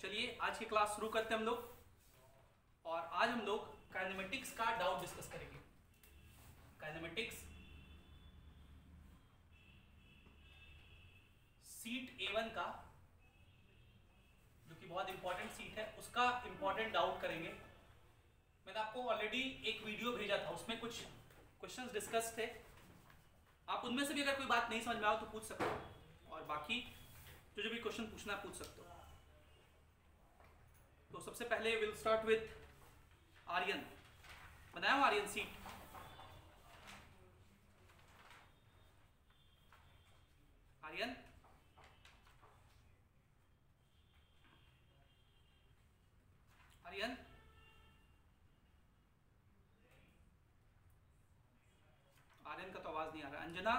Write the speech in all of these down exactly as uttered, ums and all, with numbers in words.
चलिए आज की क्लास शुरू करते हैं हम लोग। और आज हम लोग काइनेमेटिक्स का डाउट डिस्कस करेंगे। काइनेमेटिक्स सीट ए वन का, जो कि बहुत इंपॉर्टेंट सीट है, उसका इंपॉर्टेंट डाउट करेंगे। मैंने आपको ऑलरेडी एक वीडियो भेजा था, उसमें कुछ क्वेश्चंस डिस्कस थे। आप उनमें से भी अगर कोई बात नहीं समझ में आओ तो पूछ सकते हो, और बाकी जो जो भी क्वेश्चन पूछना है पूछ सकते हो। तो सबसे पहले विल स्टार्ट विथ आर्यन। बनाया हूं आर्यन सीट। आर्यन आर्यन आर्यन का तो आवाज नहीं आ रहा। Anjana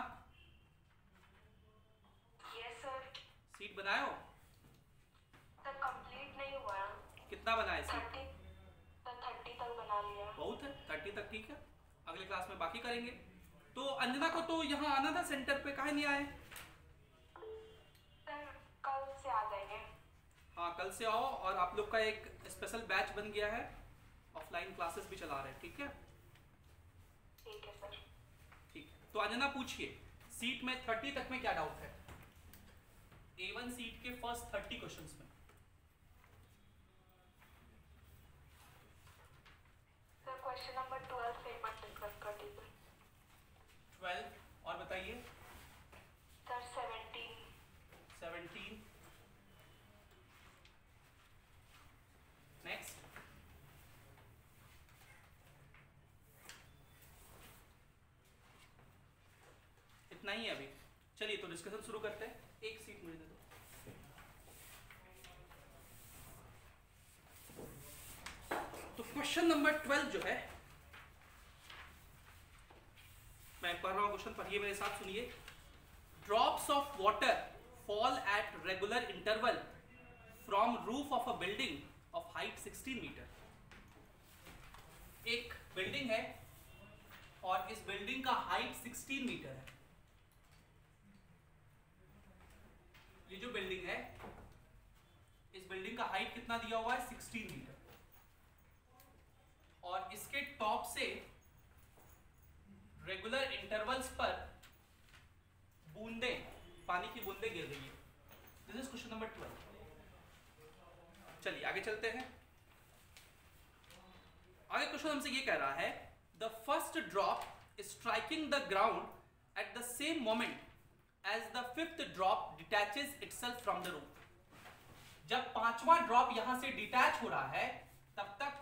yes sir. सीट बनाए हो? तक कंप्लीट नहीं हुआ। कितना बनाए सीट? थर्टी थर्टी तक बना लिया। बहुत है, थर्टी तक ठीक है। अगले क्लास में बाकी करेंगे। तो अंजना को तो यहाँ आना था सेंटर पे, काहे नहीं आए? सर कल से आ जाएंगे। हाँ कल से आओ, और आप लोग का एक स्पेशल बैच बन गया है, ऑफलाइन क्लासेस भी चला रहे हैं, ठीक है? ठीक है सर। ठीक है, तो अंजना पूछिए सीट में थर्टी तक में क्या डाउट है? ए वन सीट के फर्स्ट थर्टी क्वेश्चंस में। सर क्वेश्चन नंबर ट्वेल्व से मत डिस्कस कर दीजिए। ट्वेल्व और बताइए। Sir seventeen. सेवेंटीन। नेक्स्ट। इतना ही है अभी। चलिए तो डिस्कशन शुरू करते हैं। एक सीट मुझे दे दो। तो क्वेश्चन नंबर ट्वेल्व जो है, मैं पढ़ रहा हूं क्वेश्चन, पढ़िए मेरे साथ, सुनिए। Drops of water fall at regular interval from roof of a building of height sixteen metre. एक बिल्डिंग है और इस बिल्डिंग का हाइट सिक्सटीन मीटर है। ये जो बिल्डिंग है, इस बिल्डिंग का हाइट कितना दिया हुआ है? Sixteen metre. और इसके टॉप से रेगुलर इंटरवल्स पर बूंदे, पानी की बूंदे गिर रही है। This is question number twelve. चलिए आगे चलते हैं। आगे क्वेश्चन हमसे ये कह रहा है, the first drop striking the ground at the same moment as the fifth drop detaches itself from the roof. जब पांचवा ड्रॉप यहां से डिटैच हो रहा है, तब तक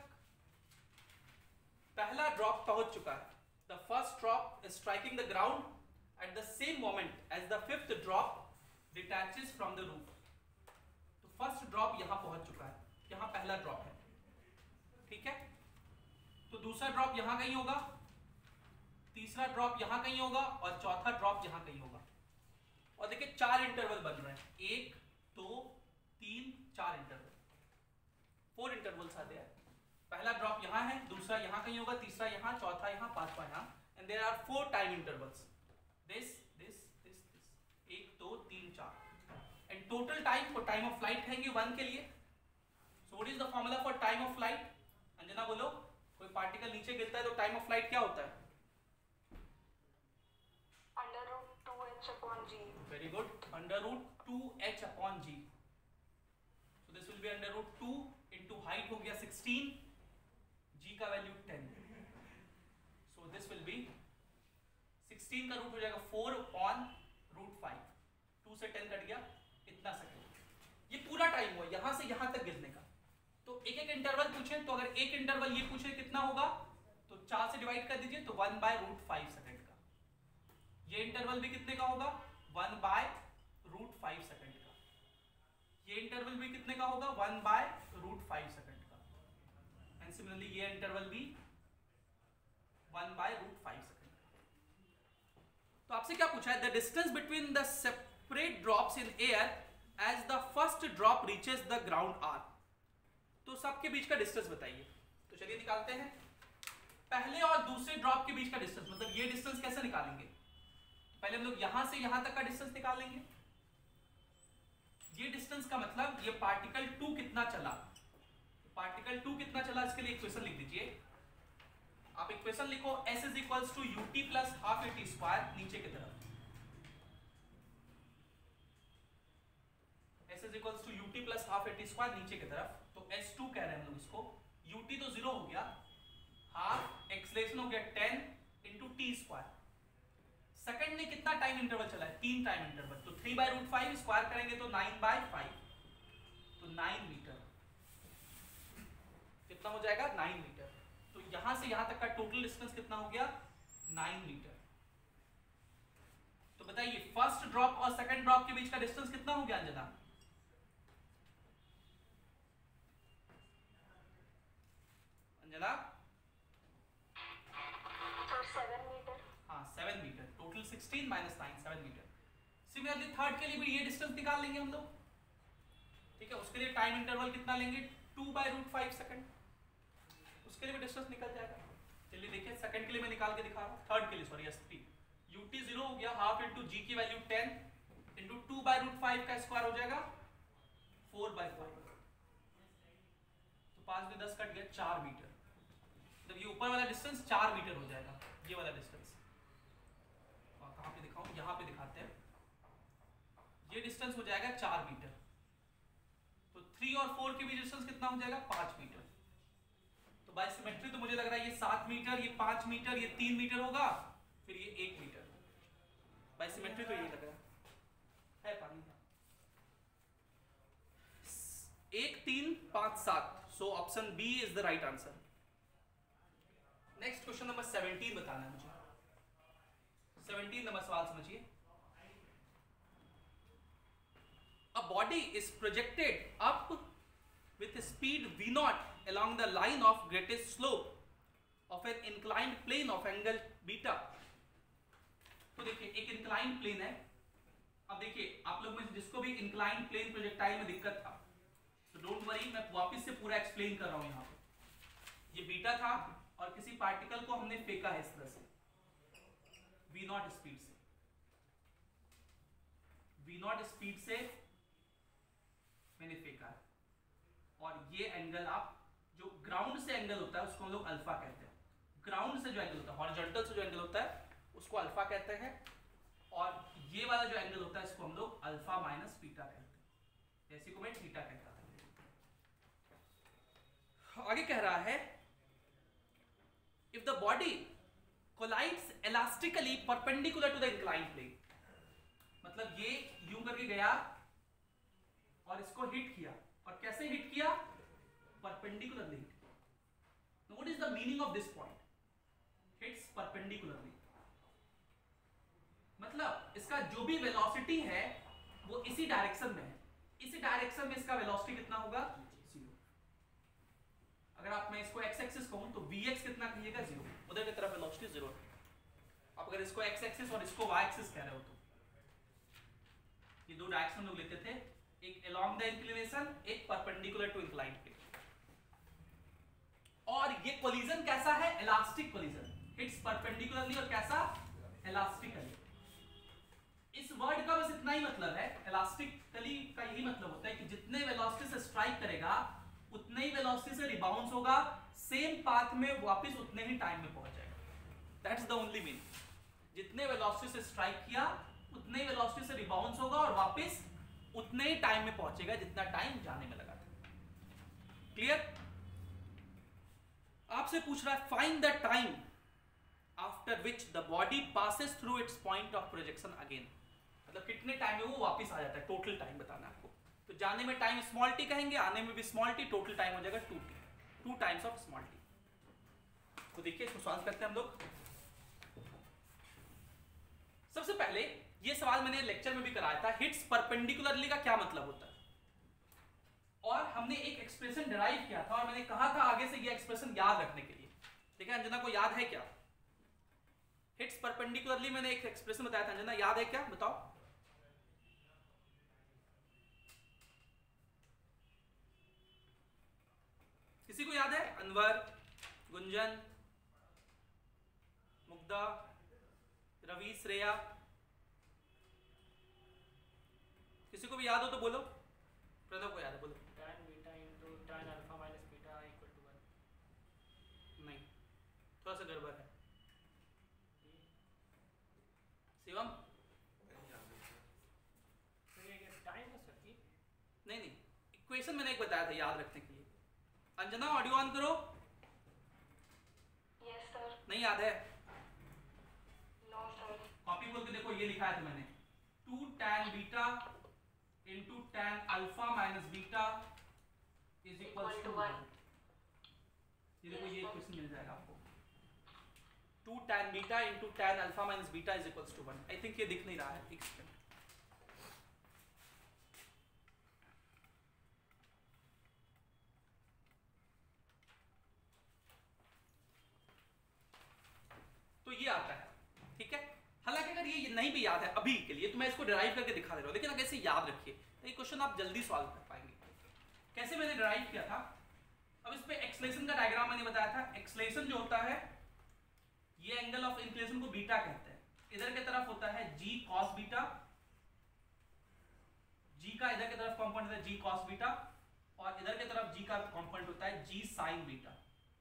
पहला ड्रॉप पहुंच चुका है। The first drop striking the ground at the same moment as the fifth drop detaches from the roof. तो फर्स्ट ड्रॉप यहां पहुंच चुका है, यहां पहला ड्रॉप है, ठीक है? तो दूसरा ड्रॉप यहां कहीं होगा, तीसरा ड्रॉप यहां कहीं होगा, और चौथा ड्रॉप यहां कहीं होगा। और देखिए चार इंटरवल बन रहे हैं, एक दो तीन चार इंटरवल, फोर इंटरवल्स आते हैं। पहला ड्रॉप यहां है, दूसरा यहां कहीं होगा, तीसरा यहां, चौथा यहां, पांचवा यहां, and there are four time intervals, this this this this, एक दो तीन चार, and total time for time of flight कहेंगे वन के लिए। So what is the formula for time of flight? Anjana बोलो। कोई पार्टिकल नीचे गिरता है तो टाइम ऑफ फ्लाइट क्या होता है? Under root two h upon g. Very good, under root two h upon g. So this will be under root two into height हो गया सिक्सटीन, जी का value ten. So this will be sixteen का root हो जाएगा four on root five. Two से ten cut गया, इतना second. ये पूरा टाइम हुआ यहां से यहां तक गिरने का। तो एक एक इंटरवल पूछे, तो अगर एक इंटरवल ये पूछे कितना होगा, तो चार से डिवाइड कर दीजिए, तो one by root five second का। ये इंटरवल भी कितने का होगा? One by root five second का। ये इंटरवल भी कितने का होगा? One by root five second का। एंड सिमिलरली ये इंटरवल भी one by root five second का। तो आपसे क्या पूछा है? The distance between the separate drops in air as the first drop reaches the ground are. तो सबके बीच का डिस्टेंस बताइए। तो चलिए निकालते हैं। पहले और दूसरे ड्रॉप के बीच का डिस्टेंस, मतलब ये डिस्टेंस कैसे निकालेंगे? पहले हम लोग यहां से यहां तक का डिस्टेंस निकाल लेंगे। ये डिस्टेंस का मतलब ये पार्टिकल टू कितना चला, पार्टिकल टू कितना चला इसके लिए इक्वेशन लिख दीजिए। आप इक्वेशन लिखो s is equals to u t plus half a t square नीचे की तरफ, s is equals to u t plus half a t square नीचे की तरफ। तो एस टू कह रहे हैं हम लोग इसको, ut तो जीरो हो गया, हाफ एक्सलेशन हो गया ten into t square. Second ने कितना टाइम इंटरवल चला है, तीन टाइम इंटरवल, तो three by root five square करेंगे तो नाइन बाय फाइव, तो नाइन मीटर कितना हो जाएगा, नाइन मीटर। तो यहां से यहां तक का टोटल डिस्टेंस कितना हो गया, नाइन मीटर। तो बताइए फर्स्ट ड्रॉप और सेकंड ड्रॉप के बीच का डिस्टेंस कितना हो गया अंजना, अंजना सेवन मीटर। हाँ seven metre, total sixteen minus nine, seven metre. Similarly third के लिए भी ये डिस्टेंस निकाल लेंगे हम लोग, ठीक है। उसके लिए टाइम इंटरवल कितना लेंगे, two by root five second, उसके लिए भी डिस्टेंस निकल जाएगा। चलिए देखिए सेकंड के लिए मैं निकाल के दिखा रहा हूँ, थर्ड के लिए sorry s three, u t zero हो गया, हाफ इंटू जी की value ten into two by root five का स्क्वायर हो जाएगा फोर बाय फाइव, तो पांच में दस कट गया, चार मीटर। मतलब ये ऊपर वाला डिस्टेंस चार मीटर हो जाएगा, ये वाला डिस्टेंस। और कहाँ पे दिखाऊं, यहाँ पे दिखाते हैं, ये डिस्टेंस हो जाएगा चार मीटर। तो थ्री और फोर के बीच डिस्टेंस कितना हो जाएगा, पांच मीटर। तो बाय सिमेट्री तो मुझे लग रहा है ये सात मीटर, ये पांच मीटर, ये तीन मीटर होगा, फिर ये एक मीटर। बाय सिमेट्री तो यही लग रहा है, पानी एक तीन पांच सात, so option B is the right answer. Next question number seventeen बताना है मुझे, सेवनटीन नंबर सवाल समझिए। A body is projected up with speed v naught along the line of greatest slope of an inclined plane of angle beta। तो देखिए एक inclined plane है। अब देखिए आप लोग में जिसको भी inclined plane प्रोजेक्टाइल में दिक्कत था, तो डोंट वरी, मैं वापस से पूरा एक्सप्लेन कर रहा हूं। यहाँ पे ये बीटा था और किसी पार्टिकल को हमने फेंका है इस तरह से v नॉट स्पीड से, v नॉट स्पीड से मैंने फेंका है। और ये एंगल आप जो ग्राउंड से एंगल होता है उसको हम लोग अल्फा कहते हैं, ग्राउंड से जो एंगल होता है, हॉरिजॉन्टल से जो एंगल होता है उसको अल्फा कहते हैं, और ये वाला जो एंगल होता है इसको हम लोग अल्फा माइनस बीटा कहते हैं, जैसे को मैं थीटा कहता था। आगे कह रहा है if the body collides elastically perpendicular to the inclined plane, मतलब ये यूं करके गया और इसको हिट किया, और कैसे हिट किया, परपेंडिकुलरली हिट किया। Now what is the meaning of this point? Hits perpendicularly, मतलब इसका जो भी वेलोसिटी है वो इसी डायरेक्शन में है, इसी डायरेक्शन में इसका वेलोसिटी कितना होगा, जीरो। अगर आप मैं इसको एक्स एक्सिस कहूं तो vx कितना कहिएगा, जीरो, उधर की तरफ वेलोसिटी जीरो है। आप अगर इसको एक्स एक्सिस और इसको वाई एक्सिस कह रहे हो तो ये दो डायरेक्शन लोग लेते थे, एक along the inclination, एक perpendicular to inclined plane। और ये कोलिजन कैसा है, इलास्टिक कोलिजन, हिट्स परपेंडिकुलरली और कैसा, इलास्टिकली। इस वर्ड का बस इतना ही मतलब है, इलास्टिकली का यही मतलब होता है कि जितने वेलोसिटी से स्ट्राइक करेगा उतने ही वेलोसिटी से रिबाउंस होगा, सेम पाथ में वापस उतने ही टाइम में पहुंच जाएगा। दैट्स द ओनली मीनिंग, जितने वेलोसिटी से स्ट्राइक किया उतने ही वेलोसिटी से रिबाउंस होगा और वापस उतने ही टाइम में पहुंचेगा जितना टाइम जाने में लगा था। क्लियर? आपसे पूछ रहा है find the time after which the body passes through its point of projection again, मतलब कितने टाइम में वो वापस आ जाता है, टोटल टाइम बताना है आपको। तो जाने में टाइम स्मॉल टी कहेंगे, आने में भी स्मॉल टी, टोटल टाइम हो जाएगा two t, two times of small t. तो देखिए इसको सॉल्व करते हैं हम लोग। सबसे पहले ये सवाल मैंने लेक्चर में भी कराया था, हिट्स परपेंडिकुलरली का क्या मतलब होता है, और हमने एक एक्सप्रेशन डिराइव किया था और मैंने कहा था आगे से ये एक्सप्रेशन याद रखने के लिए। ठीक है, अंजना को याद है क्या? हिट्स परपेंडिकुलरली मैंने एक एक्सप्रेशन बताया था, अंजना याद है क्या, बताओ। किसी को याद है? अनवर, गुंजन, मुग्धा, रवि, श्रेया, किसी को भी याद हो तो बोलो। प्रणव को याद है, बोलो। tan beta into tan alpha minus beta equal to one. नहीं, थोड़ा सा गड़बड़ है। शिवम? सर ये टाइम है सर की? नहीं नहीं, इक्वेशन मैंने एक बताया था याद रखने के लिए। अंजना ऑडियो ऑन करो। Yes, sir. नहीं याद है? No, sir. कॉपी बोल के देखो, ये लिखा है तो मैंने two tan beta into tan alpha minus beta is equal Equal to to one. one. ये देखो, ये Yes, sir. क्वेश्चन मिल जाएगा आपको। Two tan beta into tan alpha minus beta is equal to one. I think ये दिख नहीं रहा है, एक सेकंड। तो ये आता है, ठीक है। हालांकि अगर ये नहीं भी याद है अभी के लिए तो मैं इसको डिराइव करके दिखा दे रहा हूँ, लेकिन अगर इसे याद रखिए तो ये क्वेश्चन आप जल्दी सॉल्व कर पाएंगे। कैसे मैंने डिराइव किया था, अब इस पे एक्सलेशन का डायग्राम मैंने बताया था। एक्सलेशन जो होता है, ये एंगल ऑफ इंक्लिनेशन को बीटा कहते हैं। इधर की तरफ होता है जी कॉस बीटा, जी का इधर की तरफ कंपोनेंट होता है जी कॉस बीटा, और इधर की तरफ जी का कंपोनेंट होता है जी साइन बीटा।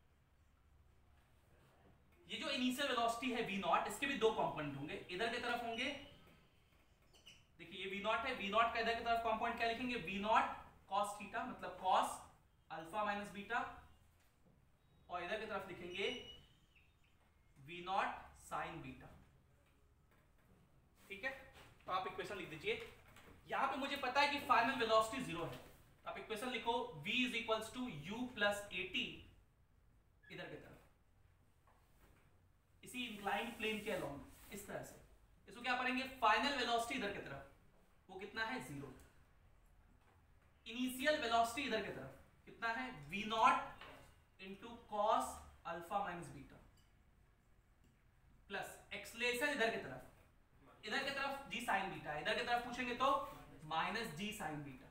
ये जो इनिशियल वेलोसिटी है वी नॉट, इसके भी दो कंपोनेंट होंगे। इधर की तरफ होंगे, देखिए ये वी नॉट है, वी नॉट का इधर की तरफ कंपोनेंट क्या लिखेंगे, वी नॉट कॉस थीटा, मतलब कॉस अल्फा माइनस बीटा, और इधर की तरफ लिखेंगे वी नॉट साइन बीटा। ठीक है, तो आप इक्वेशन लिख दीजिए। यहां पे मुझे पता है कि फाइनल वेलोसिटी जीरो है, तो आप इक्वेशन लिखो v is equals to u plus a t इधर की तरफ, इसी इंक्लाइंड प्लेन के अलोंग, इस तरह से। इसको क्या पढ़ेंगे, फाइनल वेलोसिटी इधर की तरफ, वो कितना है, जीरो। इनिशियल वेलोसिटी इधर की तरफ कितना है, v nought into cos alpha minus beta, plus acceleration इधर की तरफ, इधर की तरफ जी साइन बीटा, इधर की तरफ पूछेंगे तो minus g sine beta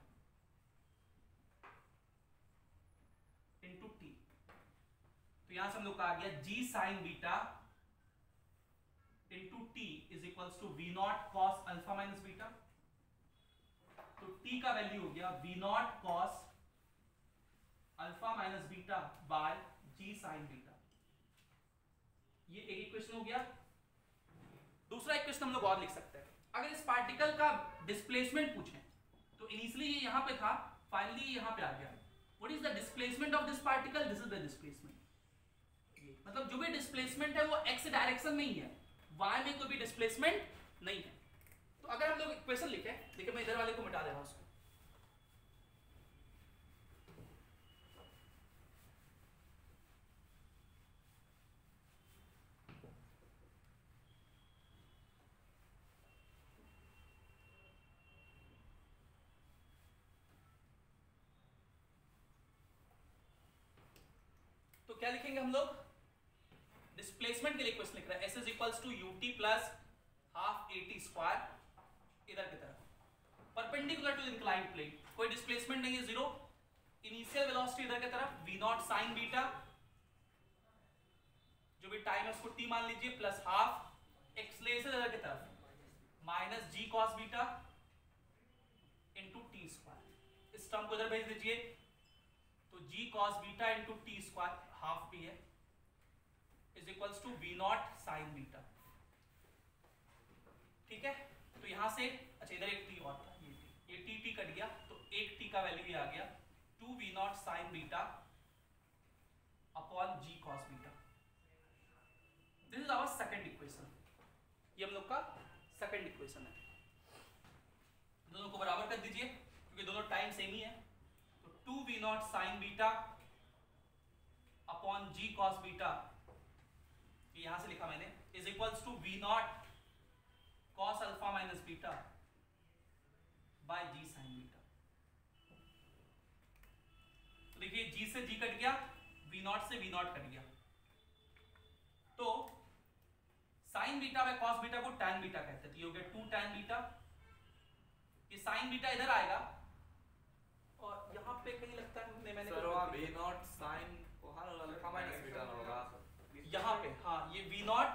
into t. तो यहां से हम लोग का आ गया g sine beta into t is equals to v nought cos alpha minus beta. तो टी का वैल्यू हो गया v nought cos alpha minus beta by g sine beta. ये एक इक्वेशन हो गया। दूसरा इक्वेशन हम लोग और लिख सकते हैं, अगर इस पार्टिकल का डिस्प्लेसमेंट पूछें तो इनिशियली ये यहां पे था, फाइनली ये यहां पे आ गया। What is the displacement of this particle, this is the displacement. मतलब जो भी डिस्प्लेसमेंट है वो एक्स डायरेक्शन में ही है, वाई में कोई भी डिस्प्लेसमेंट नहीं है। तो अगर हम लोग इक्वेशन लिखें, देखिए मैं इधर वाले को मिटा दे रहा हूं उसको, तो क्या लिखेंगे हम लोग, डिस्प्लेसमेंट के लिए इक्वेशन लिख रहे हैं, s is equals to u t plus half a t square इधर की तरफ, परपेंडिकुलर टू इंक्लाइंड प्लेन, कोई डिस्प्लेसमेंट नहीं है, जीरो। इनिशियल वेलोसिटी इधर की तरफ वी नॉट साइन बीटा, जो भी टाइम है उसको टी मान लीजिए, प्लस हाफ एक्सलेशन इधर की तरफ minus g cos beta into t square. इस टर्म को इधर भेज दीजिए, तो g cos beta into t square half भी है is equals to v nought sine beta. ठीक है, तो यहां से अच्छा इधर एक टी और था, ये टी, ये टी टी कट गया, तो एक टी का वैल्यू ये आ गया two v nought sine beta upon g cos beta. This is our second equation, ये हम लोग का सेकंड इक्वेशन है। दोनों को बराबर कर दीजिए क्योंकि दोनों टाइम सेम ही है, तो two v nought sine beta upon g cos beta, यहां से लिखा मैंने, is equals to v nought cos alpha minus beta by g sine beta. तो देखिए जी से जी कट गया, वी नॉट से वी नॉट कट गया, तो sine beta by cos beta को टैन बीटा कहते हैं, तो ये हो गया टू टैन बीटा। ये साइन बीटा इधर आएगा और यहाँ पे कहीं लगता है नहीं, मैंने सर वहाँ v नॉट sin वहाँ अल्फा माइनस बीटा ना होगा यहाँ पे, हाँ ये v नॉट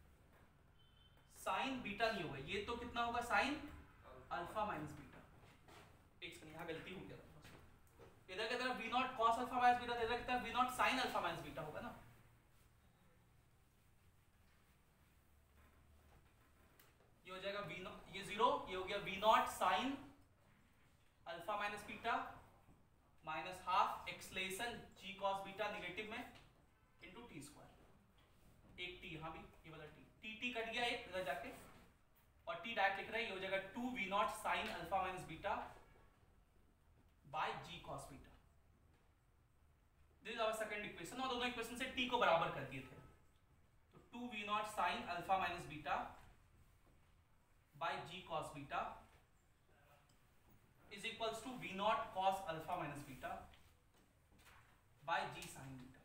साइन बीटा नहीं होगा, ये तो कितना होगा साइन अल्फा माइनस बीटा। एक सेकंड, यहाँ गलती हो गया था, माइनस बीटा दे रखता है, v nought sine alpha minus beta होगा ना। ये हो जाएगा वी नॉट, ये जीरो, ये हो गया v nought sine alpha minus beta minus half acceleration g cos beta negative में इंटू टी स्क्वायर, एक टी यहाँ भी, ये वाला टी टी टी कट गया एक इधर जाके, और टी डायरेक्ट लिख रहे हैं, ये हो जाएगा two v nought sine alpha minus beta by g cos beta. This is our second equation, और दोनों इक्वेशन से टी को बराबर कर दिए थे, तो two v nought sine alpha minus beta by g cos beta is equals to v naught cos alpha minus beta by g sin beta।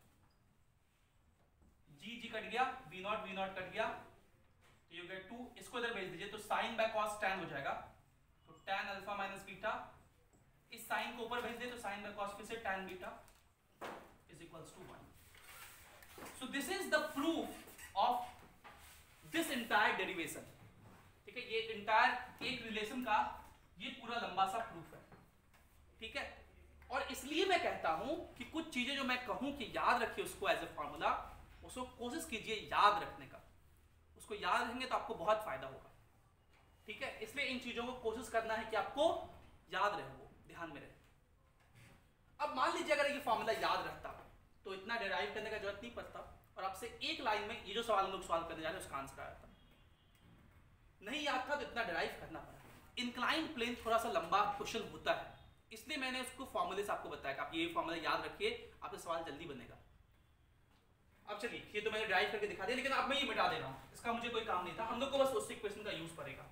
g g cut गया, v naught v naught cut गया, तो you get to, इसको इधर भेज दीजिए, तो sin by cos tan हो जाएगा, तो tan alpha minus beta, इस sin को ऊपर भेज दे तो sin by cos फिर से tan beta is equals to one. so this is the proof of this entire derivation। ठीक है, ये entire एक रिलेशन का ये पूरा लंबा सा प्रूफ है, ठीक है। और इसलिए मैं कहता हूं कि कुछ चीजें जो मैं कहूं कि याद रखिए उसको एज ए फॉर्मूला, उसको कोशिश कीजिए याद रखने का, उसको याद रखेंगे तो आपको बहुत फायदा होगा, ठीक है। इसलिए इन चीजों को कोशिश करना है कि आपको याद रहे, वो ध्यान में रहे। अब मान लीजिए अगर ये फॉर्मूला याद रहता तो इतना डेराइव करने का जरूरत नहीं पड़ता, और आपसे एक लाइन में ये जो सवाल हम लोग सॉल्व करने जा रहे हैं उसका आंसर आया था। नहीं याद था तो इतना डेराइव करना पड़ा। इंक्लाइंड प्लेन थोड़ा सा लंबा क्वेश्चन होता है, इसलिए मैंने उसको फॉर्मूले से आपको बताया कि आप ये फॉर्मूला याद रखिए, आपका सवाल जल्दी बनेगा। अब चलिए, ये तो मैंने ड्राइव करके दिखा दिया, लेकिन अब मैं ये मिटा दे रहा हूँ, इसका मुझे कोई काम नहीं था, हम लोग को बस उस इक्वेशन का यूज पड़ेगा।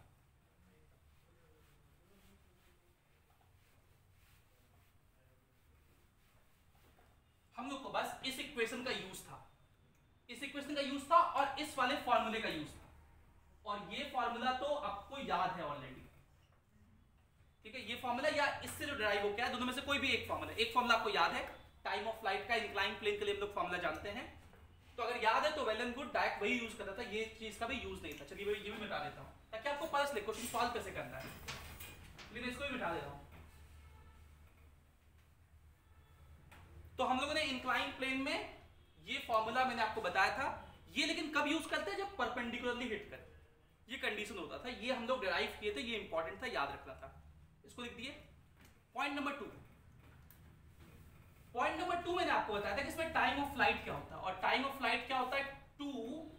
हम लोग को बस इस इक्वेशन का यूज था, इस इक्वेशन का यूज था और इस वाले फॉर्मूले का यूज था, और ये फॉर्मूला तो आपको याद है ऑलरेडी, ठीक है। ये फॉर्मूला या इससे जो डिराइव हो गया है, दोनों में से कोई भी एक फॉर्मूला, एक फॉर्मूला आपको याद है, टाइम ऑफ फ्लाइट का इंक्लाइन प्लेन के लिए हम लोग फॉर्मूला जानते हैं, तो अगर याद है तो वेल एंड गुड, डायरेक्ट वही यूज करता था, ये चीज का भी यूज नहीं था। चलिए ये भी मिटा देता हूं ताकि आपको पता चले क्वेश्चन सॉल्व कैसे करना है, लेकिन इसको भी मिटा दे रहा हूं। तो हम लोगों ने इंक्लाइन प्लेन में ये फॉर्मूला मैंने आपको बताया था, ये लेकिन कब यूज करते हैं, जब परपेंडिकुलरली हिट करे, ये कंडीशन होता था, ये हम लोग डिराइव किए थे, ये इंपॉर्टेंट था, याद रखना था। इसको लिख दिए। Point number two, point number two मैंने आपको बताया था कि इसमें टाइम ऑफ फ्लाइट क्या होता है, और टाइम ऑफ फ्लाइट क्या होता है, टू,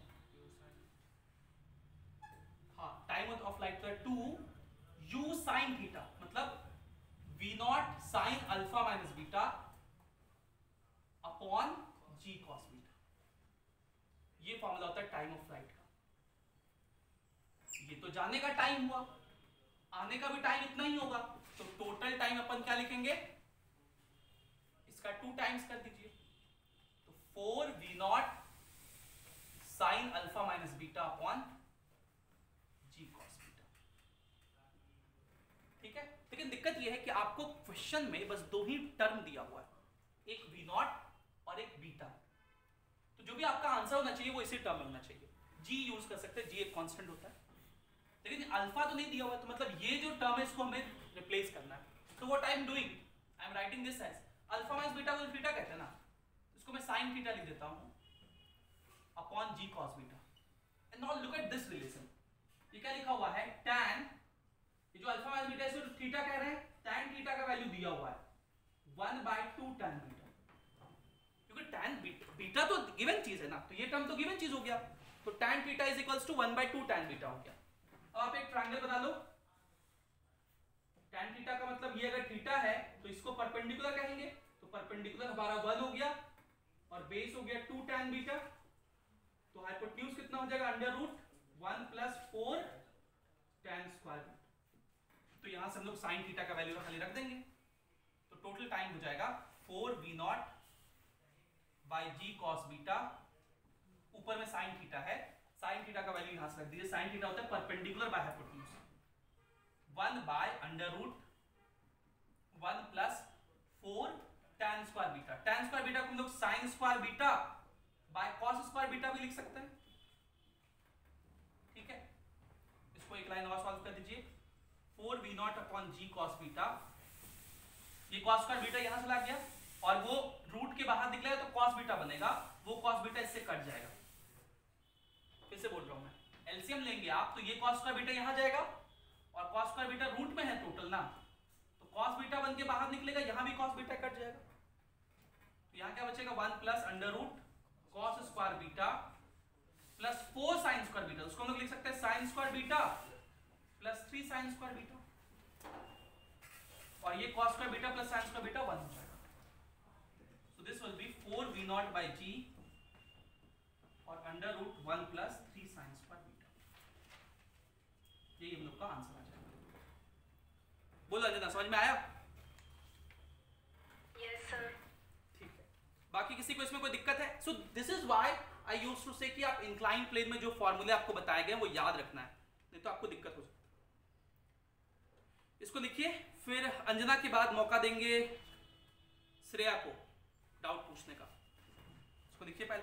हाँ टाइम ऑफ फ्लाइट है टू यू साइन थीटा, मतलब v nought sine alpha minus beta upon g cos beta, ये फॉर्मूला होता है टाइम ऑफ फ्लाइट का। ये तो जाने का टाइम हुआ, आने का भी टाइम इतना ही होगा, तो टोटल टाइम अपन क्या लिखेंगे, इसका टू टाइम्स कर दीजिए, तो four v nought sine alpha minus beta upon g cos beta, ठीक है। लेकिन दिक्कत यह है कि आपको क्वेश्चन में बस दो ही टर्म दिया हुआ है, एक वी नॉट और एक बीटा, तो जो भी आपका आंसर होना चाहिए वो इसी टर्म में होना चाहिए। जी यूज कर सकते हैं, जी एक कांस्टेंट होता है, लेकिन अल्फा तो नहीं दिया हुआ, तो मतलब ये जो टर्म है इसको हमें रिप्लेस करना है। तो what I am doing, I am writing this as alpha minus beta को थीटा कहते हैं ना, इसको मैं साइन थीटा लिख देता हूं upon g cos beta. And now look at this relation, ये क्या लिखा हुआ है, tan, ये जो अल्फा माइनस बीटा है इसको थीटा कह रहे हैं, tan थीटा का वैल्यू दिया हुआ है one by two tan beta, क्योंकि tan बीटा तो गिवन चीज है ना, तो ये टर्म तो गिवन चीज हो गया, तो tan theta is equals to one by two tan beta हो गया। अब आप एक ट्रायंगल बना लो, tan थीटा का मतलब ये अगर थीटा है तो इसको परपेंडिकुलर कहेंगे, तो परपेंडिकुलर हमारा वन हो गया और बेस हो गया टू tan बीटा, तो हाइपोटेन्यूज कितना हो जाएगा, under root one plus four tan square beta. तो यहां से हम लोग साइन थीटा का वैल्यू खाली रख देंगे, तो टोटल टाइम हो जाएगा four v not by g cos beta, ऊपर में साइन थीटा है, साइन थीटा का वैल्यू यहां से रख दीजिए, साइन थीटा होता है perpendicular by hypotenuse, one by under root one plus four tan square beta, tan square beta को हम लोग sine square beta by cos square beta भी लिख सकते हैं, ठीक है। इसको एक लाइन और सॉल्व कर दीजिए, four v naught upon g cos beta, ये कॉस स्क्वायर बीटा यहां से ला गया, और वो रूट के बाहर निकलेगा तो कॉस बीटा बनेगा, वो कॉस बीटा इससे कट जाएगा। फिर से बोल रहा हूं मैं, एलसीएम लेंगे आप तो ये कॉस स्क्वायर बीटा यहां जाएगा और कॉस स्क्वायर बीटा रूट में है टोटल ना, तो कॉस बीटा बन के बाहर निकलेगा, यहां भी कॉस बीटा कट जाएगा। तो यहां क्या बचेगा, one plus under root cos square beta plus four sine square beta, उसको हम लोग लिख सकते हैं sine square beta plus three sine square beta, और ये cos square beta plus sine square beta one हो जाएगा। So this will be four v not by g और under root one plus three sine square beta, ये हम लोग का answer आ जाएगा। बोलो अंजना, समझ में आया? Yes, sir. ठीक है, बाकी किसी को इसमें कोई दिक्कत है? So this is why I used to say कि आप इंक्लाइन प्लेन में जो फॉर्मूले आपको बताए गए वो याद रखना है, नहीं तो आपको दिक्कत हो सकती है। इसको लिखिए, फिर अंजना के बाद मौका देंगे श्रेया को डाउट पूछने का। इसको लिखिए पहले।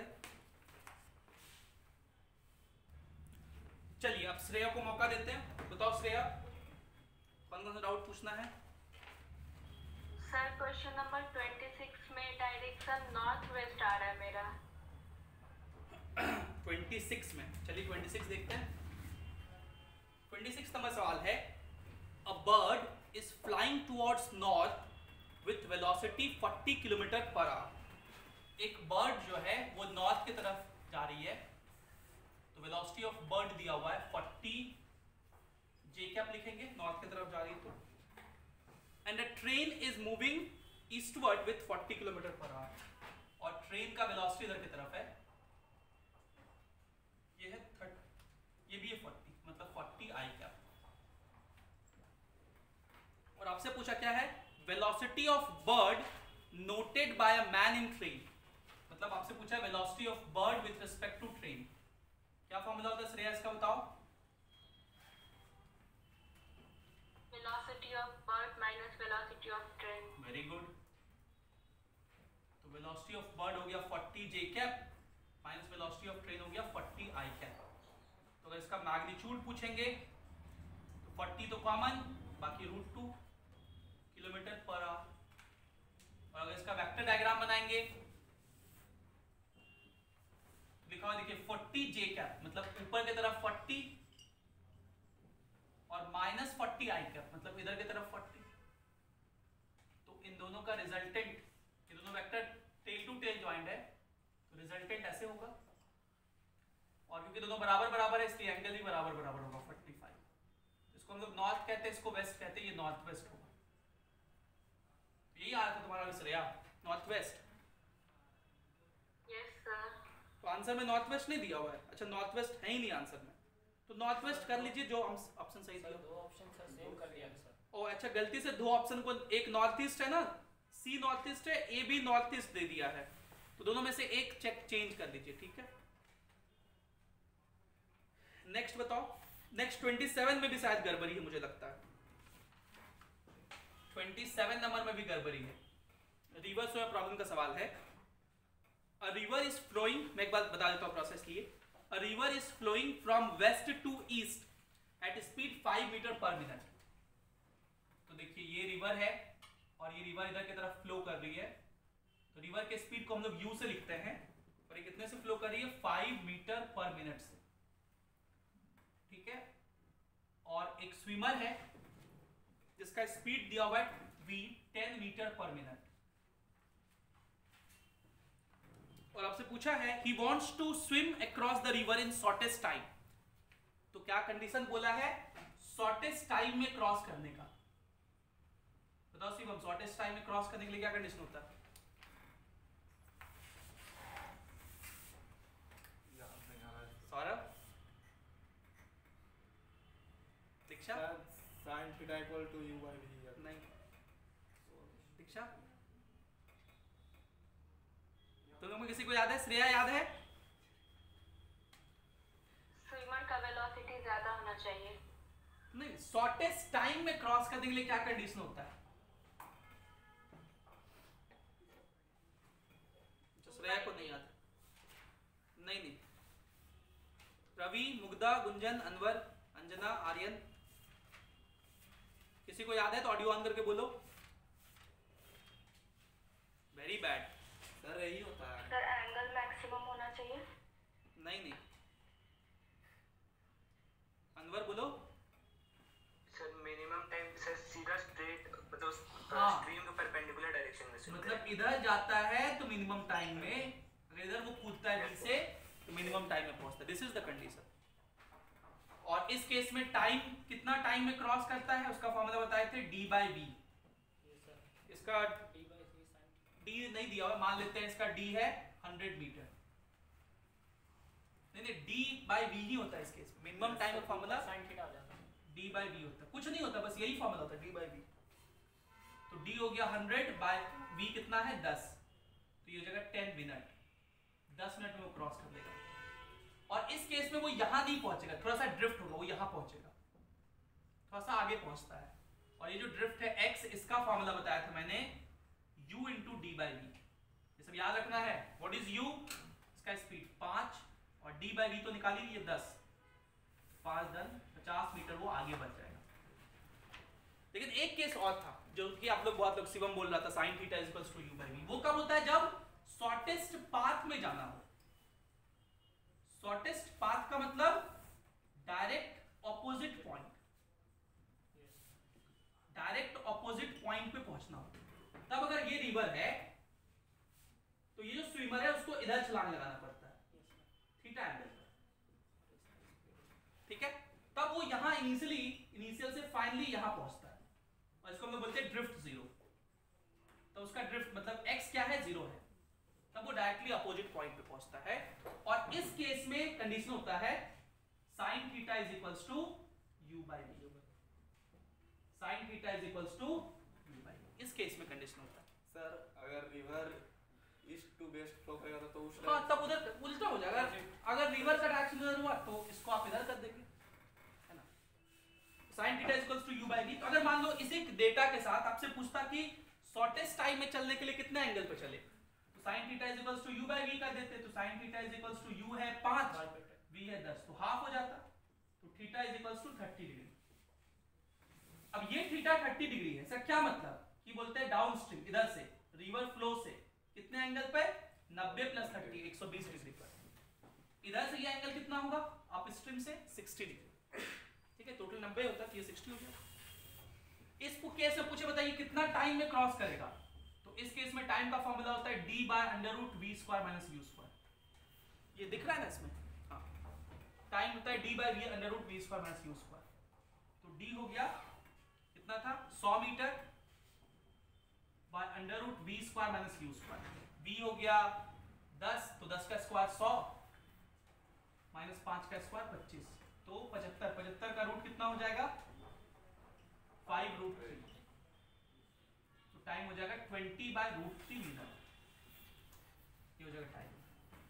चलिए अब श्रेया को मौका देते हैं। बताओ श्रेया, कौन कौन सा डाउट पूछना है? सर क्वेश्चन नंबर छब्बीस में डायरेक्शन नॉर्थ वेस्ट आ रहा है मेरा। छब्बीस में, चलिए छब्बीस देखते हैं। छब्बीस नंबर सवाल है, a bird is flying towards north with velocity forty kilometre per hour. एक बर्ड जो है वो नॉर्थ की तरफ जा रही है, तो वेलोसिटी ऑफ बर्ड दिया हुआ है फोर्टी, जे कैप लिखेंगे, नॉर्थ की तरफ जा रही है तो, and a train is moving eastward with forty kilometre per hour, और ट्रेन का वेलोसिटी इधर की तरफ है, ये है थर्टी, ये भी है फोर्टी, मतलब फोर्टी आई कैप। और आपसे पूछा क्या है, velocity of bird noted by a man in train, मतलब आपसे पूछा है velocity of bird with respect to train. क्या फॉर्मूला होता है श्रेया, इसका बताओ। Velocity of bird minus velocity of train. Very good. तो वेलोसिटी ऑफ बर्ड हो गया forty j cap minus velocity of train हो गया फोर्टी आई कैप। तो अगर इसका मैग्नीट्यूड पूछेंगे तो फोर्टी तो कॉमन, बाकी root two kilometre per hour. और अगर इसका वेक्टर डायग्राम बनाएंगे, लिखा हुआ देखिए फोर्टी जे कैप, मतलब ऊपर की तरफ फोर्टी और माइनस फोर्टी आई कैप, मतलब इधर की तरफ फोर्टी। तो इन दोनों का रिजल्टेंट, ये दोनों vector tail to tail joint है, तो रिजल्टेंट ऐसे होगा। और क्योंकि दोनों बराबर बराबर है इसलिए एंगल भी बराबर बराबर होगा फोर्टी फाइव। इसको हम लोग नॉर्थ कहते हैं, इसको वेस्ट कहते हैं, ये नॉर्थ वेस्ट होगा। यही आया था तुम्हारा Shreya, north west. Yes sir. तो आंसर में नॉर्थ वेस्ट नहीं दिया हुआ है। अच्छा, नॉर्थ वेस्ट है ही नहीं आंसर में, तो नॉर्थ वेस्ट कर लीजिए जो ऑप्शन सही सर दिया। दो ऑप्शन सर सेम कर दिया सर। ओ अच्छा, गलती से दो ऑप्शन को, एक नॉर्थ ईस्ट है ना, सी नॉर्थ ईस्ट है, ए भी नॉर्थ ईस्ट दे दिया है, तो दोनों में से एक चेक चेंज कर लीजिए, ठीक है। नेक्स्ट बताओ, नेक्स्ट सत्ताईस में भी शायद गड़बड़ी है मुझे लगता है, सत्ताईस नंबर में भी गड़बड़ी है। रिवर्स में प्रॉब्लम का सवाल है। अ रिवर इज फ्लोइंग, मैं एक बात बता देता हूं प्रोसेस लिए। A river is flowing from west to east at speed five metre per minute. तो देखिए ये रिवर है और ये रिवर इधर की तरफ फ्लो कर रही है, तो रिवर के स्पीड को हम लोग यू से लिखते हैं, और ये कितने से फ्लो कर रही है, फाइव मीटर पर मिनट से, ठीक है। और एक स्विमर है जिसका स्पीड दिया हुआ है v ten metre per minute, और आपसे पूछा है he wants to swim across the river in shortest time। तो क्या कंडीशन बोला है, शॉर्टेस्ट टाइम में क्रॉस करने का। बताओ शिवम, शॉर्टेस्ट टाइम में क्रॉस करने के लिए क्या कंडीशन होता है? सौरभ, दीक्षा, sin theta equal to u by v। नहीं, दीक्षा, तुम लोग में किसी को याद है? श्रेया याद है? स्विमर का वेलोसिटी ज्यादा होना चाहिए। नहीं, शॉर्टेस्ट टाइम में क्रॉस करने के लिए क्या कंडीशन होता है? श्रेया को नहीं याद? नहीं नहीं, रवि, मुग्धा, गुंजन, अनवर, अंजना, आर्यन, किसी को याद है तो ऑडियो ऑन करके बोलो। वेरी इधर जाता है तो मिनिमम टाइम में, अगर इधर वो कूदता है बी से तो मिनिमम टाइम में पहुंचता है। This is the condition. और इस केस में टाइम कितना टाइम में क्रॉस करता है उसका फॉर्मूला बताए थे डी बाई वी। इसका डी नहीं दिया हुआ, मान लेते हैं इसका डी है हंड्रेड मीटर। नहीं नहीं डी बाई वी ही होता है इस केस में। मिनिमम टाइम का फॉर्मूला साइन थीटा आ जाता है। डी बाई वी होता है, कुछ नहीं होता, बस यही फॉर्मूला होता है डी बाई वी। तो डी हो गया हंड्रेड बाई वी कितना है दस, तो ये हो जाएगा टेन मिनट, दस मिनट में वो क्रॉस कर लेगा। और इस केस में वो यहां नहीं पहुंचेगा, थोड़ा सा ड्रिफ्ट होगा, वो यहां पहुंचेगा, थोड़ा सा आगे पहुंचता है। और ये जो ड्रिफ्ट है x, इसका फॉर्मूला बताया था मैंने u into d by v. ये सब याद रखना है। What is u? इसका स्पीड पांच और डी बाई वी तो निकाली लिए दस, पांच दन पचास मीटर वो आगे बढ़ जाएगा। लेकिन एक केस और था जो कि आप लोग बहुत लोग शिवम बोल रहा था sine theta is equals to u by v. वो कब होता है? जब शॉर्टेस्ट पाथ में जाना हो। शॉर्टेस्ट पाथ का मतलब direct opposite point, direct opposite point पे पहुंचना हो। तब अगर ये रिवर है तो ये जो स्विमर है उसको इधर छलांग लगाना पड़ता है थीटा एंगल पर, ठीक है। तब वो यहां इनिशियली इनिशियल से फाइनली यहां पहुंचता है और इसको हम लोग बोलते हैं ड्रिफ्ट जीरो। तो उसका ड्रिफ्ट मतलब x क्या है? जीरो है। तब वो डायरेक्टली अपोजिट पॉइंट पे पहुंचता है। और इस केस में कंडीशन होता है sin theta is equals to u by v। sin theta is equals to u by v। इस केस में कंडीशन होता है। सर अगर river east to west flow करेगा तो उस हाँ, तब उधर उल्टा हो जाएगा। अगर रिवर का डायरेक्शन उधर हुआ तो इसको आप इधर कर देंगे, है ना। sin theta is equals to u by v। तो अगर मान लो इसी डेटा के साथ आपसे पूछता कि शॉर्टेस्ट टाइम में चलने के लिए कितने एंगल पे चले, तो sin theta is equals to u by v कर देते। तो sin theta is equals to u है पाँच, v है दस, तो हाफ हो जाता। तो theta is equals to thirty degree. अब ये थीटा थर्टी डिग्री है, सर क्या मतलब? कि बोलते हैं डाउन स्ट्रीम इधर से रिवर फ्लो से कितने एंगल पे? नब्बे प्लस थर्टी, एक सौ बीस डिग्री पर। इधर से ये एंगल कितना होगा? अप स्ट्रीम से साठ डिग्री, ठीक है। टोटल नब्बे होता है तो ये साठ हो गया। इस केस में पूछे बताइए कितना टाइम में क्रॉस करेगा, तो इस केस में टाइम का फॉर्मूला होता है d by under root v square minus u square. ये दिख रहा है ना इसमें? हाँ, टाइम होता है d by v under root v square minus u square. तो d हो गया कितना था? सौ metre by under root v square minus u square. v हो गया दस, तो दस का स्क्वायर सौ माइनस पांच का स्क्वायर पच्चीस, तो पचहत्तर। पचहत्तर का रूट कितना हो जाएगा? Five root three. तो टाइम हो जाएगा twenty by root three minute. ये हो जाएगा टाइम।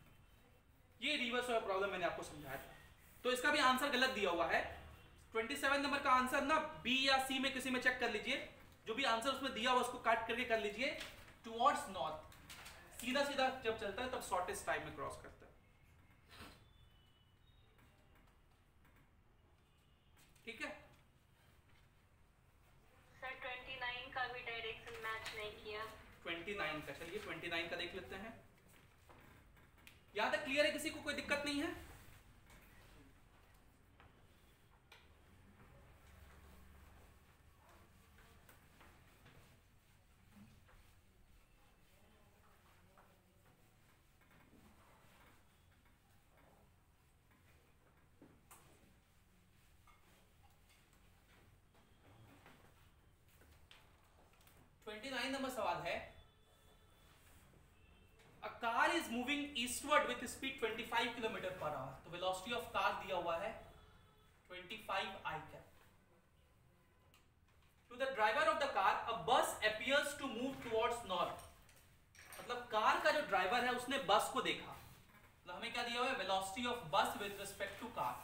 ये रिवर्स वाला प्रॉब्लम मैंने आपको समझाया था। तो इसका भी आंसर गलत दिया हुआ है। सत्ताईस नंबर का आंसर ना बी या सी में किसी में चेक कर लीजिए, जो भी आंसर उसमें दिया हुआ उसको काट करके कर लीजिए। टुवर्ड्स नॉर्थ, सीधा सीधा जब चलता है तब शॉर्टेस्ट टाइम में क्रॉस करता है, ठीक है। सर उनतीस का भी डायरेक्शन मैच नहीं किया। उनतीस का, चलिए उनतीस का देख लेते हैं। यहां तक क्लियर है? किसी को कोई दिक्कत नहीं है? उनतीस नंबर सवाल है, a car is moving eastward with speed twenty-five kilometre per hour. तो वेलोसिटी ऑफ कार दिया हुआ है twenty-five i cap। To the driver of the car, a bus appears to move towards north। मतलब car का जो driver है उसने बस को देखा। मतलब हमें क्या दिया हुआ है? Velocity of bus with respect to car.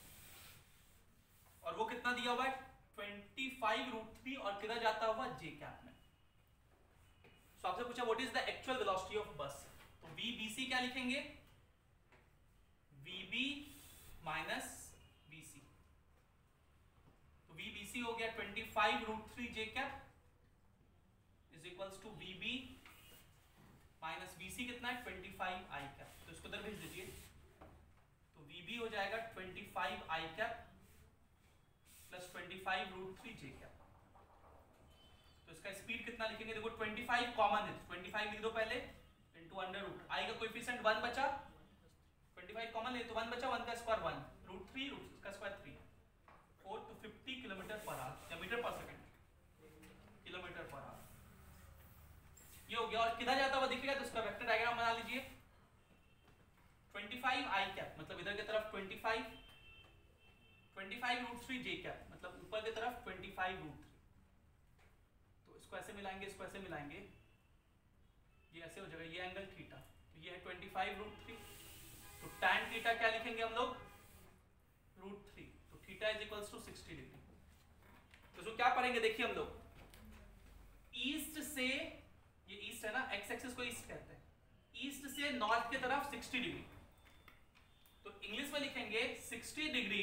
और वो कितना दिया हुआ है? पच्चीस रूट थ्री और किधर जाता हुआ? जे कैप में। तो आपसे पूछा what is the actual velocity of bus, तो वी बी सी क्या लिखेंगे? V b minus v c. तो वी बी सी हो गया पच्चीस root three j cap is equals to v b minus v c कितना है? पच्चीस आई कैप। तो इसको इधर भेज दीजिए। तो वी बी हो जाएगा पच्चीस आई कैप प्लस पच्चीस रूट थ्री जे कैप। तो इसका स्पीड कितना लिखेंगे, देखो पच्चीस कॉमन है, पच्चीस लिख दो पहले इनटू अंडर रूट, आई का कोएफिशिएंट वन बचा, पच्चीस कॉमन ले तो वन बचा, वन का square one, root three, root का square three, four two fifty kilometre per hour या metre per second, kilometre per hour. ये हो गया। और किधर जाता हुआ दिखेगा तो उसका वेक्टर डायग्राम बना लीजिए। पच्चीस आई कैप मतलब इधर की तरफ पच्चीस, पच्चीस रूट थ्री जे कैप मतलब ऊपर की तरफ पच्चीस रूट थ्री। तो इसको ऐसे मिलाएंगे, इसको ऐसे मिलाएंगे, ये ऐसे हो जाएगा, ये एंगल थीटा, तो ये है पच्चीस रूट थ्री, तो tan थीटा क्या लिखेंगे हम लोग, रूट थ्री, तो theta is equals to sixty degree. तो जो क्या पढ़ेंगे देखिए हम लोग, ईस्ट से, ये ईस्ट है ना, एक्स एक्सिस को ईस्ट कहते हैं, ईस्ट से नॉर्थ की तरफ साठ डिग्री, तो इंग्लिश में लिखेंगे साठ degree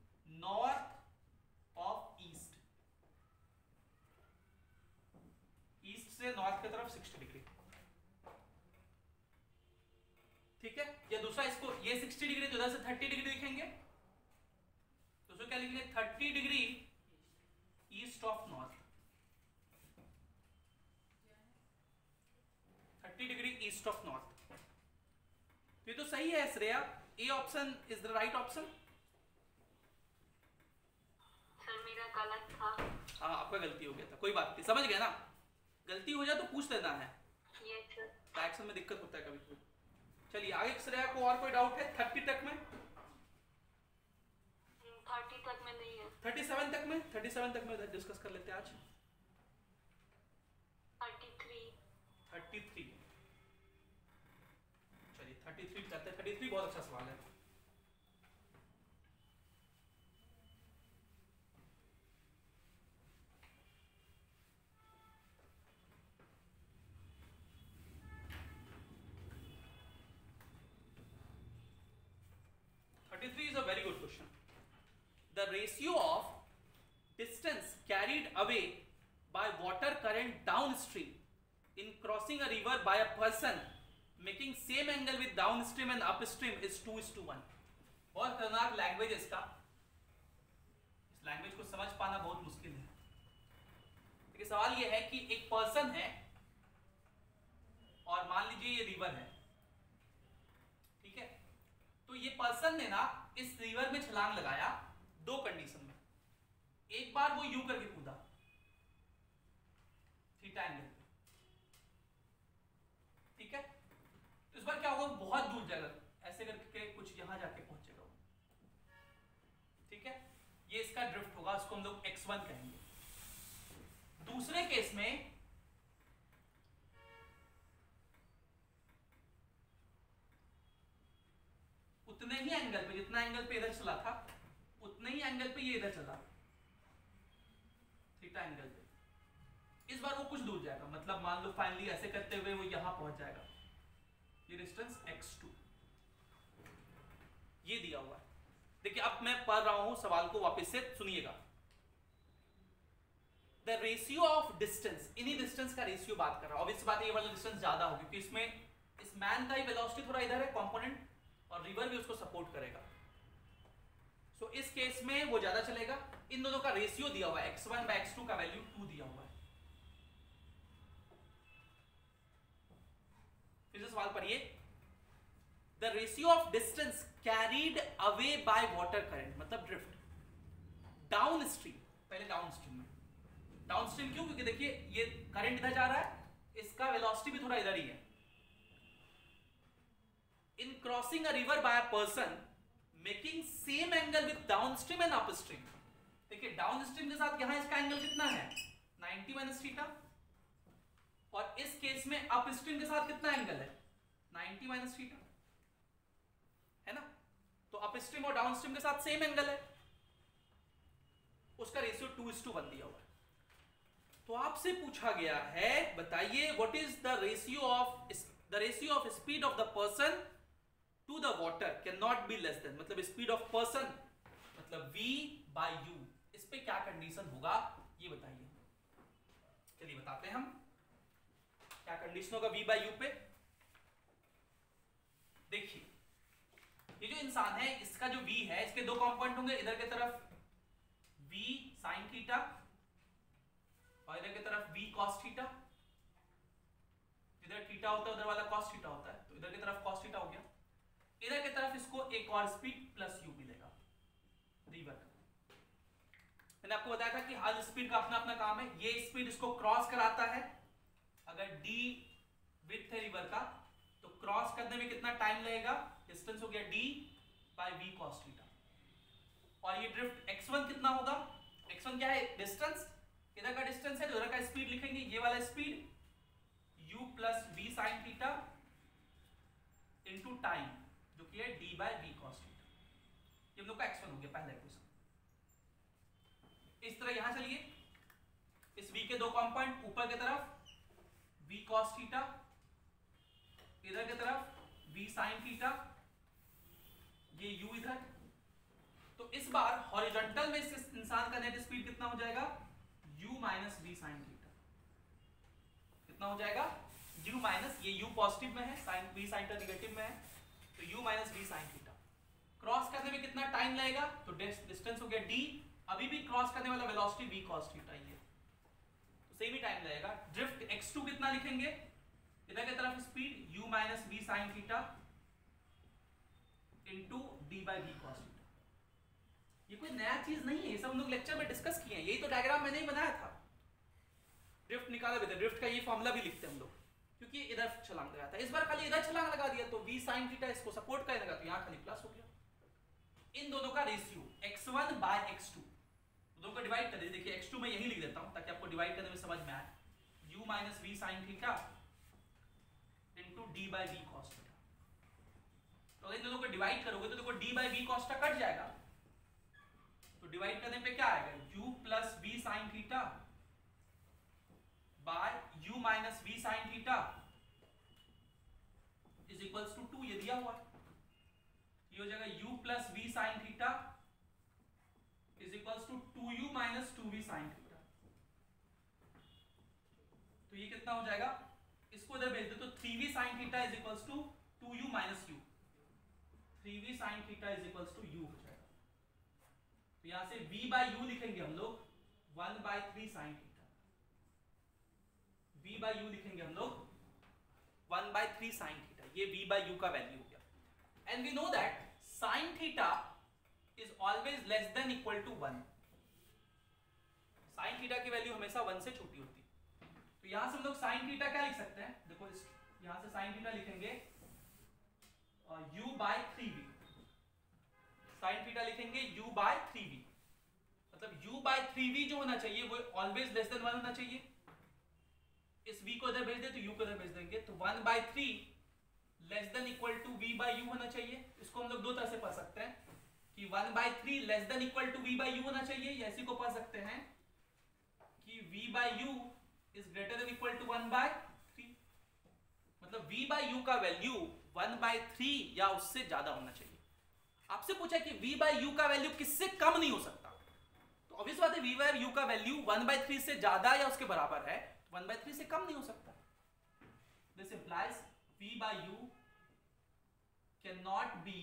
north of east, east से नॉर्थ की तरफ साठ डिग्री, ठीक है। या दूसरा इसको, ये साठ डिग्री तो उधर से तीस डिग्री लिखेंगे, तो उसको क्या लिखेंगे, तीस डिग्री ईस्ट ऑफ नॉर्थ, तीस डिग्री ईस्ट ऑफ नॉर्थ। ये तो सही है Shreya, A option is the right option. Sir मेरा गलत था। हाँ आपका गलती हो गया था, कोई बात नहीं, समझ गया ना, गलती हो जाए तो पूछ लेना है, यस सर। डायरेक्शन में दिक्कत होता है कभी कभी। चलिए आगे श्रेया को और कोई डाउट है, तीस तक में, तीस तक में नहीं है, सैंतीस तक में, सैंतीस तक में डिस्कस कर लेते हैं आज। तैंतीस। तैंतीस, चलिए तैंतीस करते हैं। तैंतीस बहुत अच्छा सवाल है। thirty-three is a very good question. The ratio of distance carried away by water current downstream in crossing a river by a person making same angle with downstream and upstream is two is to one. बहुत खतरनाक language है इसका, इस language को समझ पाना बहुत मुश्किल है। देखिए सवाल ये है कि एक पर्सन है और मान लीजिए ये रिवर है, ठीक है, तो ये पर्सन ने ना इस रिवर में छलांग लगाया दो कंडीशन में, एक बार वो यू करके कूदा थीटा एंगल, ठीक है, तो इस बार क्या होगा, बहुत दूर जाएगा, ऐसे करके कुछ यहां जाके पहुंचेगा, ठीक है, ये इसका ड्रिफ्ट होगा, उसको हम लोग एक्स वन कहेंगे। दूसरे केस में उतने ही एंगल पे, जितना एंगल पे इधर चला था उतने ही एंगल पे ये इधर चला थीटा एंगल पे, इस बार वो कुछ दूर जाएगा, मतलब मान लो फाइनली ऐसे करते हुए वो यहां पहुंच जाएगा, ये डिस्टेंस एक्स टू, ये दिया हुआ है। देखिए अब मैं पढ़ रहा हूं सवाल को, वापस से सुनिएगा। द रेशियो ऑफ डिस्टेंस, इन्हीं डिस्टेंस का रेशियो बात कर रहा हूं। ऑब्वियस बात है ये वाला डिस्टेंस ज्यादा होगी क्योंकि इसमें इस मैन का ही वेलोसिटी थोड़ा इधर है कंपोनेंट, और रिवर भी उसको सपोर्ट करेगा, सो so, इस केस में वो ज्यादा चलेगा। इन दोनों का रेशियो दिया हुआ है, x one by x two का वैल्यू टू दिया हुआ है। फिर से सवाल पढ़िए, the ratio of distance carried away by water current मतलब ड्रिफ्ट डाउन स्ट्रीम, पहले डाउन स्ट्रीम में, डाउन स्ट्रीम क्यों, क्योंकि देखिए ये करंट इधर जा रहा है, इसका वेलोसिटी भी थोड़ा इधर ही है। In crossing a river by a person making same angle with downstream and upstream, देखिए डाउनस्ट्रीम के साथ यहां इसका एंगल कितना है नाइंटी माइनस थीटा, और इस केस में अपस्ट्रीम के साथ कितना एंगल है नाइंटी माइनस थीटा, है ना, तो अपस्ट्रीम और डाउनस्ट्रीम के साथ सेम एंगल है, उसका ratio two is to one दिया हुआ है। तो आपसे पूछा गया है, बताइए what is the ratio of the ratio of speed of the person to the water can not be less than, मतलब स्पीड ऑफ पर्सन मतलब v बाय u, इस पे क्या कंडीशन होगा ये बताइए। चलिए बताते हैं हम क्या कंडीशन होगा v बाय u पे। देखिए ये जो इंसान है इसका जो v है, इसके दो कंपोनेंट होंगे, इधर की तरफ v sin थीटा और इधर की तरफ v cos थीटा, इधर थीटा होता है उधर वाला cos थीटा होता है, तो इधर की तरफ cos थीटा हो गया, इधर की तरफ इसको एक और स्पीड प्लस u मिलेगा रिवर्स। मैंने आपको बताया था कि हर स्पीड का अपना अपना काम है, ये स्पीड इसको क्रॉस कराता है, अगर d विड्थ है रिवर का तो क्रॉस करने में कितना टाइम लगेगा, डिस्टेंस हो गया d by v cos theta, और ये ड्रिफ्ट एक्स वन कितना होगा, एक्स वन क्या है डिस्टेंस, इधर का डिस्टेंस है तो इधर का स्पीड लिखेंगे, ये वाला speed u plus v sin theta into time जो कि है d by v cos theta, ये हम लोग का एक्स वन हो गया पहला इक्वेशन। इस तरह यहां चलिए, इस v के दो कंपोनेंट ऊपर की तरफ v cos थीटा, इधर की तरफ v sin थीटा, ये u इधर, तो इस बार हॉरिजॉन्टल में इस इंसान का नेट स्पीड कितना हो जाएगा u minus v sin theta, कितना हो जाएगा u माइनस, ये u पॉजिटिव में है, sin v sin theta negative में है, तो u minus v sin theta. Cross करने में कितना टाइम लगेगा, तो डिस्टेंस हो गया d, अभी भी क्रॉस करने वाला वेलोसिटी v cos थीटा ही है, तो सेम ही टाइम लगेगा। ड्रिफ्ट एक्स टू कितना लिखेंगे, इधर की तरफ speed u minus v sin theta into d by v cos theta. ये कोई नया चीज नहीं है, ये सब हम लोग लेक्चर में डिस्कस किए हैं, यही तो डायग्राम मैंने ही बनाया था। ड्रिफ्ट निकाला भी था, ड्रिफ्ट का ये फॉर्मूला भी लिखते हैं हम लोग, क्योंकि इधर छलांग लगाया था, इस बार खाली इधर छलांग लगा दिया तो v sin थीटा इसको सपोर्ट करेगा, तो यहाँ खाली प्लस हो गया। इन दोनों का ratio x one by x two, दोनों को डिवाइड कर दीजिए, देखिए एक्स टू मैं यही लिख देता हूँ ताकि आपको डिवाइड करने में समझ में आए, u minus v sin theta into d by v cos theta. तो इन दोनों को डिवाइड करोगे तो देखो d by v cos theta cut जाएगा, तो डिवाइड करने पे क्या आएगा, u plus v sin theta by u minus v sin theta is equals to two, ये दिया हुआ है, ये हो जाएगा u plus v sin theta is equals to two u minus two we sin theta. तो ये कितना हो जाएगा, इसको इधर भेज दो तो three v sin theta is equals to two u minus u, three v sin theta is equals to u हो जाएगा। तो यहां से v बाय u लिखेंगे हम लोग one by three sin theta, v by u लिखेंगे हम लोग one by three sin theta, ये v बाय u का वैल्यू हो गया। And we know that sin theta is always less than equal to one, sin theta की वैल्यू हमेशा वन से छोटी होती है, तो यहां से हम लोग sin थीटा क्या लिख सकते हैं, देखो इस यहां से sin थीटा लिखेंगे u by three v, sin theta लिखेंगे u बाय थ्री वी, मतलब u बाय थ्री वी जो होना चाहिए वो ऑलवेज लेस देन वन होना चाहिए। इस v को इधर भेज दे तो u को इधर भेज देंगे, तो one by three less than equal to v by u होना चाहिए। इसको हम लोग दो तरह से पढ़ सकते हैं कि one by three less than equal to v by u होना चाहिए, या इसी को पढ़ सकते हैं कि v by u is greater than equal to one by three, मतलब v बाय u का वैल्यू वन बाय थ्री या उससे ज्यादा होना चाहिए। आपसे पूछा कि v बाय u का वैल्यू किससे कम नहीं हो सकता, तो ऑब्वियस बात है v बाय u का वैल्यू वन बाय थ्री से ज्यादा या उसके बराबर है, तो वन बाय थ्री से कम नहीं हो सकता। This implies v by u can not be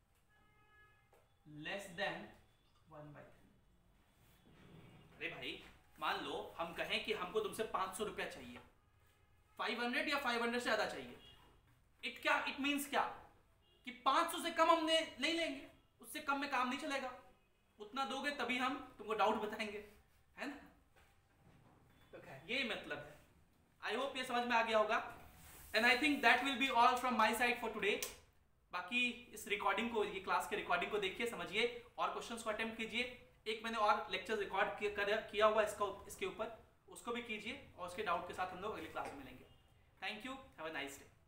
less than one by three. अरे भाई मान लो हम कहें कि हमको तुमसे पांच सौ रुपया चाहिए, फाइव हंड्रेड या फाइव हंड्रेड से ज्यादा चाहिए, इट क्या इट मींस क्या कि पांच सौ से कम हमने नहीं लेंगे, उससे कम में काम नहीं चलेगा, उतना दोगे तभी हम तुमको डाउट बताएंगे, है ना। तो खैर ये मतलब है, आई होप ये समझ में आ गया होगा। And I think that will be all from my side for today. बाकी इस रिकॉर्डिंग को, ये क्लास के रिकॉर्डिंग को देखिए, समझिए और क्वेश्चंस को अटेम्प्ट कीजिए। एक मैंने और लेक्चर रिकॉर्ड किया हुआ इसका इसके ऊपर, उसको भी कीजिए और उसके डाउट के साथ हम लोग अगली क्लास में मिलेंगे। Thank you, have a nice day.